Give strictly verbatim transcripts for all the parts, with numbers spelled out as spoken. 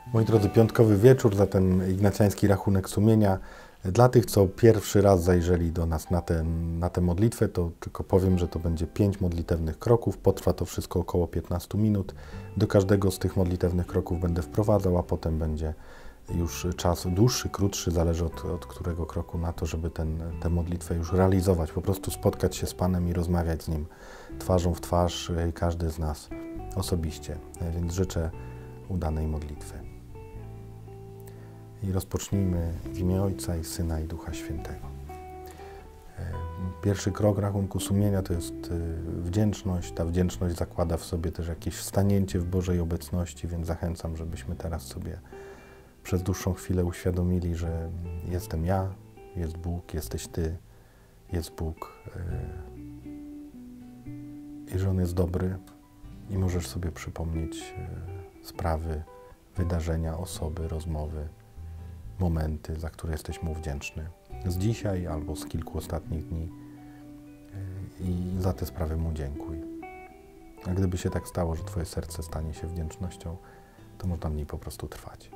Moi drodzy, piątkowy wieczór, zatem ignacjański rachunek sumienia. Dla tych, co pierwszy raz zajrzeli do nas na tę na tę modlitwę, to tylko powiem, że to będzie pięć modlitewnych kroków. Potrwa to wszystko około piętnaście minut. Do każdego z tych modlitewnych kroków będę wprowadzał, a potem będzie już czas dłuższy, krótszy, zależy od, od którego kroku na to, żeby ten, tę modlitwę już realizować. Po prostu spotkać się z Panem i rozmawiać z Nim twarzą w twarz, każdy z nas osobiście. Więc życzę udanej modlitwy. I rozpocznijmy w imię Ojca i Syna i Ducha Świętego. Pierwszy krok rachunku sumienia to jest wdzięczność. Ta wdzięczność zakłada w sobie też jakieś wstanięcie w Bożej obecności, więc zachęcam, żebyśmy teraz sobie przez dłuższą chwilę uświadomili, że jestem ja, jest Bóg, jesteś Ty, jest Bóg i że On jest dobry i możesz sobie przypomnieć sprawy, wydarzenia, osoby, rozmowy, momenty, za które jesteś Mu wdzięczny z dzisiaj albo z kilku ostatnich dni i za te sprawy Mu dziękuj. A gdyby się tak stało, że Twoje serce stanie się wdzięcznością, to można w niej po prostu trwać.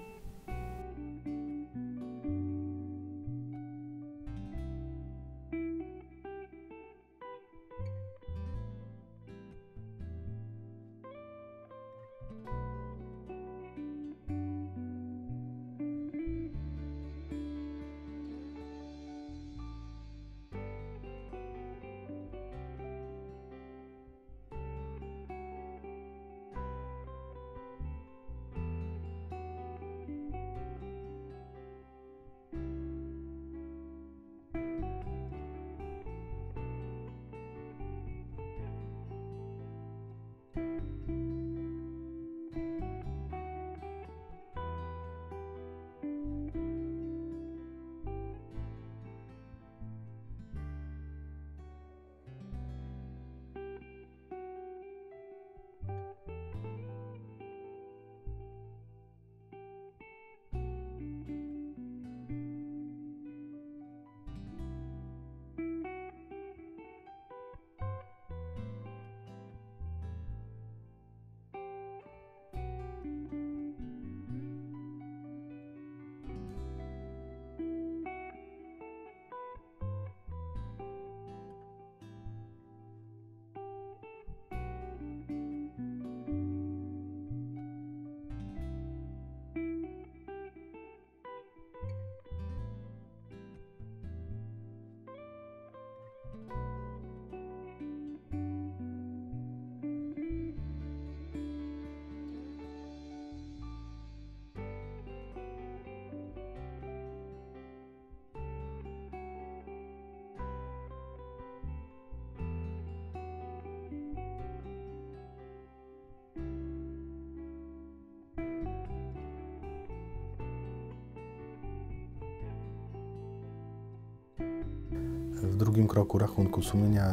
W drugim kroku rachunku sumienia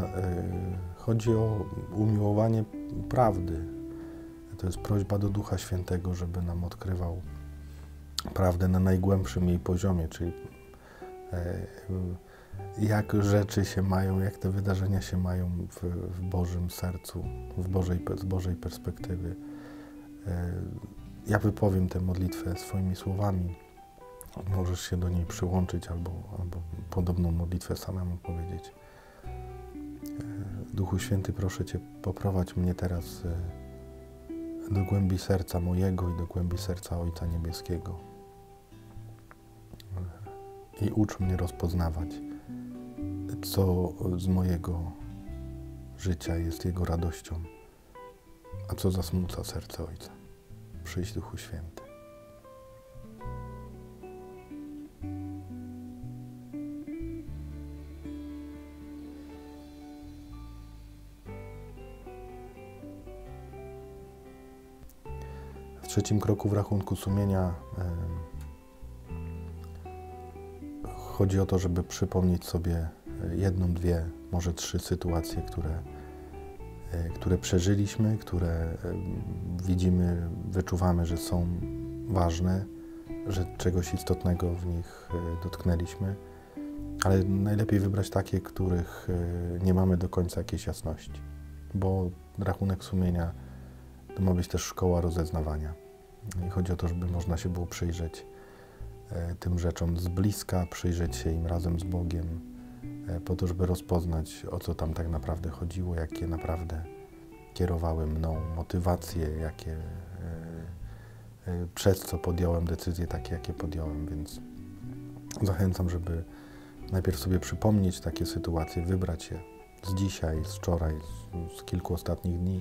chodzi o umiłowanie prawdy. To jest prośba do Ducha Świętego, żeby nam odkrywał prawdę na najgłębszym jej poziomie, czyli jak rzeczy się mają, jak te wydarzenia się mają w, w Bożym sercu, w Bożej, z Bożej perspektywy. Ja wypowiem tę modlitwę swoimi słowami. Możesz się do niej przyłączyć albo, albo podobną modlitwę samemu powiedzieć. Duchu Święty, proszę Cię, poprowadź mnie teraz do głębi serca mojego i do głębi serca Ojca Niebieskiego. I ucz mnie rozpoznawać, co z mojego życia jest Jego radością, a co zasmuca serce Ojca. Przyjdź, Duchu Święty. W trzecim kroku w rachunku sumienia e, chodzi o to, żeby przypomnieć sobie jedną, dwie, może trzy sytuacje, które, e, które przeżyliśmy, które e, widzimy, wyczuwamy, że są ważne, że czegoś istotnego w nich e, dotknęliśmy, ale najlepiej wybrać takie, których e, nie mamy do końca jakiejś jasności, bo rachunek sumienia to ma być też szkoła rozeznawania. I chodzi o to, żeby można się było przyjrzeć tym rzeczom z bliska, przyjrzeć się im razem z Bogiem, po to, żeby rozpoznać, o co tam tak naprawdę chodziło, jakie naprawdę kierowały mną motywacje, jakie, przez co podjąłem decyzje takie, jakie podjąłem, więc zachęcam, żeby najpierw sobie przypomnieć takie sytuacje, wybrać je z dzisiaj, z wczoraj, z, z kilku ostatnich dni,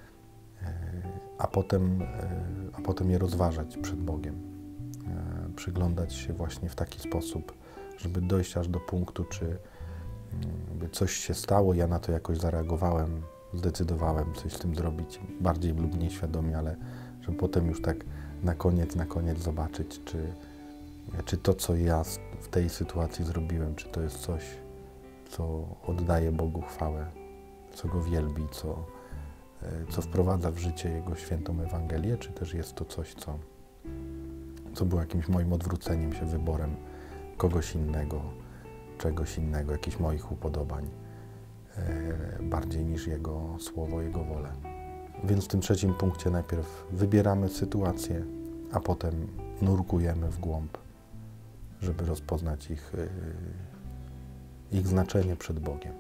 a potem, a potem je rozważać przed Bogiem. Przyglądać się właśnie w taki sposób, żeby dojść aż do punktu, czy coś się stało, ja na to jakoś zareagowałem, zdecydowałem coś z tym zrobić, bardziej lub mniej świadomie, ale żeby potem już tak na koniec, na koniec zobaczyć, czy, czy to, co ja w tej sytuacji zrobiłem, czy to jest coś, co oddaje Bogu chwałę, co Go wielbi, co, co wprowadza w życie Jego świętą Ewangelię, czy też jest to coś, co, co było jakimś moim odwróceniem się, wyborem kogoś innego, czegoś innego, jakichś moich upodobań, e, bardziej niż Jego słowo, Jego wolę. Więc w tym trzecim punkcie najpierw wybieramy sytuację, a potem nurkujemy w głąb, żeby rozpoznać ich, e, ich znaczenie przed Bogiem.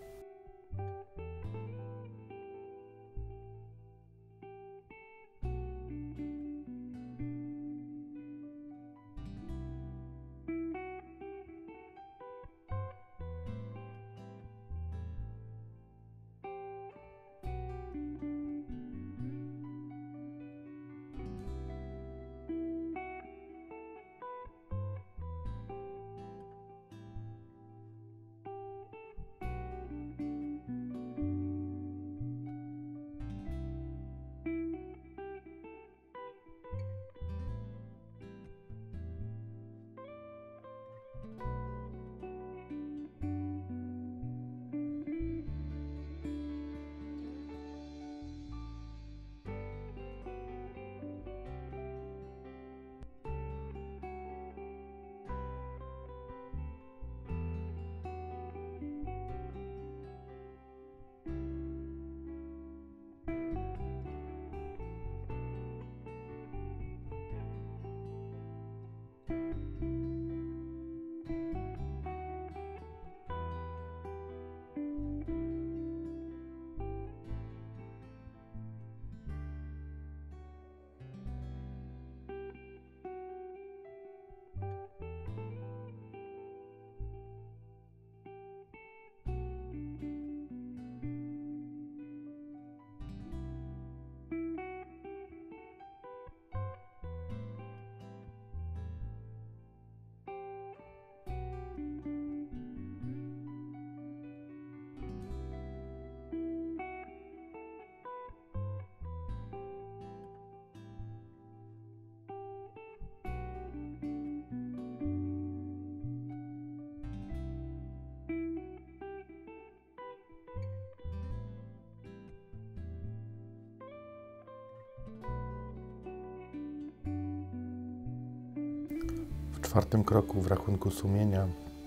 W czwartym kroku w rachunku sumienia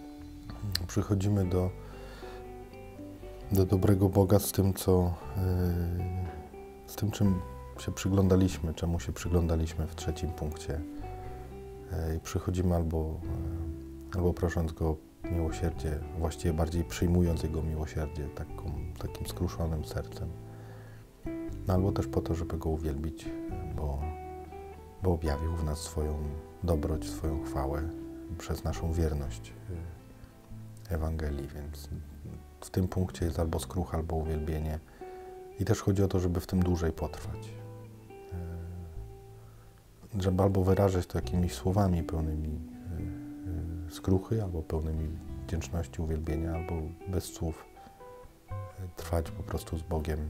przychodzimy do, do dobrego Boga z tym, co, z tym, czym się przyglądaliśmy, czemu się przyglądaliśmy w trzecim punkcie. I przychodzimy albo, albo prosząc Go o miłosierdzie, właściwie bardziej przyjmując Jego miłosierdzie taką, takim skruszonym sercem, no albo też po to, żeby Go uwielbić, bo, bo objawił w nas swoją dobroć, swoją chwałę przez naszą wierność Ewangelii, więc w tym punkcie jest albo skrucha, albo uwielbienie i też chodzi o to, żeby w tym dłużej potrwać. Żeby albo wyrażać to jakimiś słowami pełnymi skruchy, albo pełnymi wdzięczności, uwielbienia, albo bez słów trwać po prostu z Bogiem,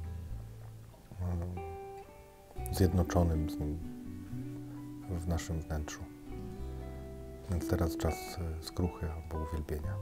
zjednoczonym z Nim w naszym wnętrzu. Więc teraz czas skruchy albo uwielbienia.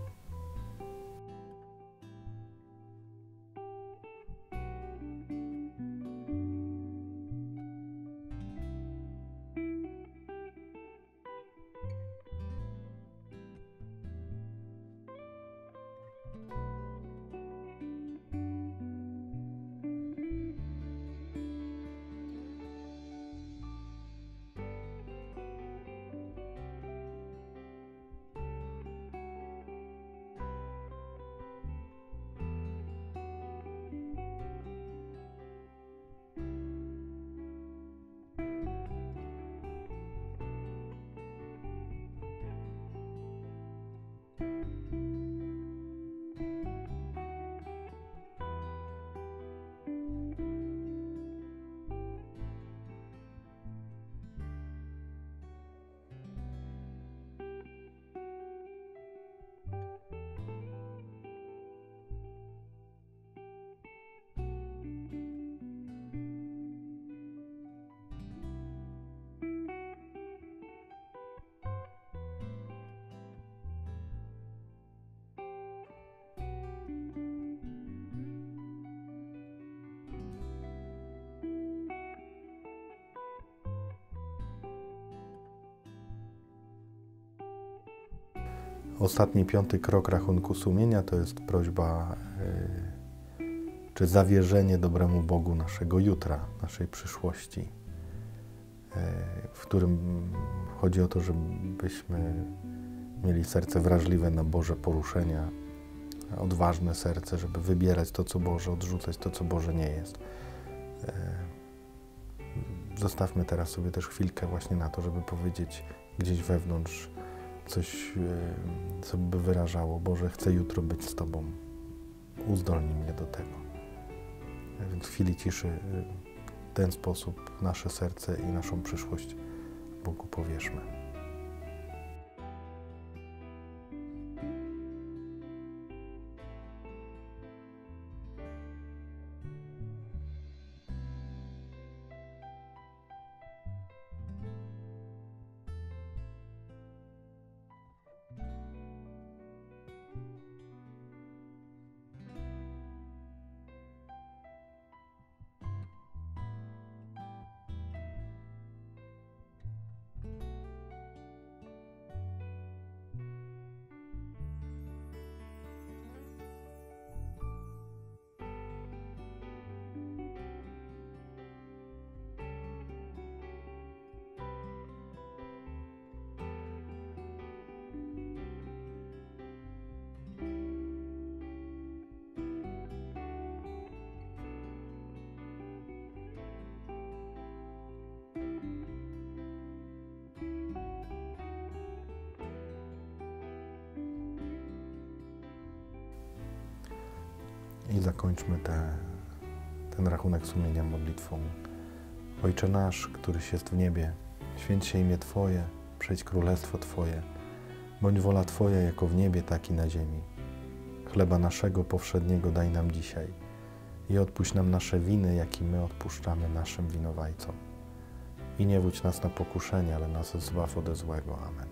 Ostatni, piąty krok rachunku sumienia to jest prośba yy, czy zawierzenie dobremu Bogu naszego jutra, naszej przyszłości, yy, w którym chodzi o to, żebyśmy mieli serce wrażliwe na Boże poruszenia, odważne serce, żeby wybierać to, co Boże, odrzucać to, co Boże nie jest. Yy, zostawmy teraz sobie też chwilkę właśnie na to, żeby powiedzieć gdzieś wewnątrz coś, co by wyrażało: Boże, chcę jutro być z Tobą, uzdolnij mnie do tego. Więc w chwili ciszy w ten sposób nasze serce i naszą przyszłość Bogu powierzmy. I zakończmy te, ten rachunek sumienia modlitwą. Ojcze nasz, któryś jest w niebie, święć się imię Twoje, przyjdź królestwo Twoje, bądź wola Twoja jako w niebie, tak i na ziemi. Chleba naszego powszedniego daj nam dzisiaj i odpuść nam nasze winy, jak i my odpuszczamy naszym winowajcom. I nie wódź nas na pokuszenie, ale nas zbaw ode złego. Amen.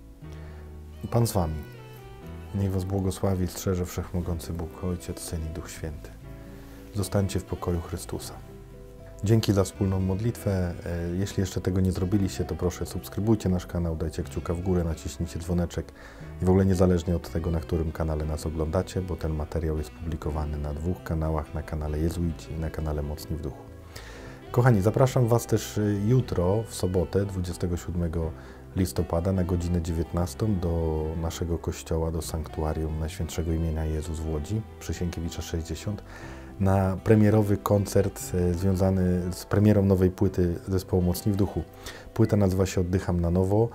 Pan z Wami. Niech Was błogosławi i strzeże Wszechmogący Bóg, Ojciec, Syn i Duch Święty. Zostańcie w pokoju Chrystusa. Dzięki za wspólną modlitwę. Jeśli jeszcze tego nie zrobiliście, to proszę subskrybujcie nasz kanał, dajcie kciuka w górę, naciśnijcie dzwoneczek i w ogóle niezależnie od tego, na którym kanale nas oglądacie, bo ten materiał jest publikowany na dwóch kanałach, na kanale Jezuici i na kanale Mocni w Duchu. Kochani, zapraszam Was też jutro, w sobotę, dwudziestego siódmego listopada na godzinę dziewiętnastą do naszego kościoła, do sanktuarium Najświętszego Imienia Jezus w Łodzi, przy Sienkiewicza sześćdziesiąt, na premierowy koncert związany z premierą nowej płyty zespołu Mocni w Duchu. Płyta nazywa się Oddycham na nowo.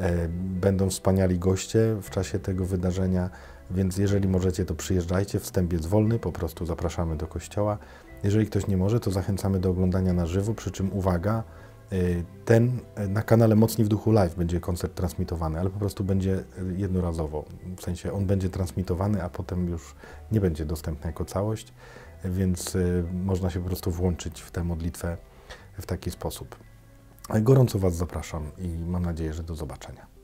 Będą wspaniali goście w czasie tego wydarzenia, więc jeżeli możecie, to przyjeżdżajcie. Wstęp jest wolny, po prostu zapraszamy do kościoła. Jeżeli ktoś nie może, to zachęcamy do oglądania na żywo, przy czym uwaga, ten na kanale Mocni w Duchu Live będzie koncert transmitowany, ale po prostu będzie jednorazowo. W sensie on będzie transmitowany, a potem już nie będzie dostępny jako całość, więc można się po prostu włączyć w tę modlitwę w taki sposób. Gorąco Was zapraszam i mam nadzieję, że do zobaczenia.